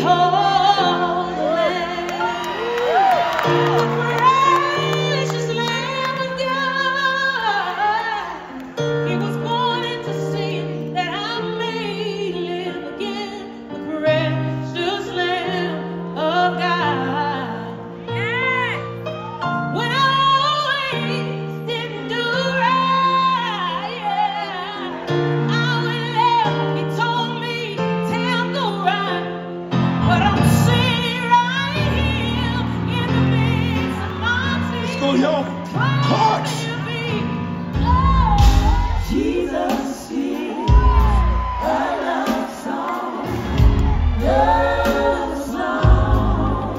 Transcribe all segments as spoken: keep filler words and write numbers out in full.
Behold the Lamb, the precious Lamb of God. He was born into sin that I may live again. The precious Lamb of God. Yeah. When I always didn't do right, yeah, I went left. He told me, tell go right. But I'm sitting right here in the midst of my sin. Let's go, yo. Clarks. Jesus is a love song, love song.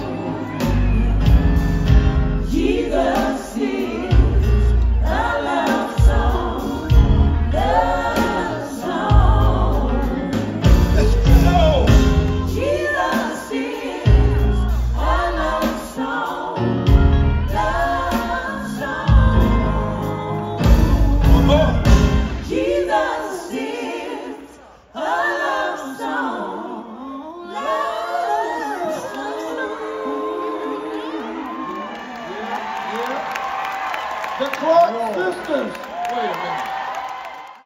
Jesus is a love song, love song. Let's go. Jesus is a love song, love song. Come on. Jesus is a love song, love song. The Clark sisters. Wait a minute.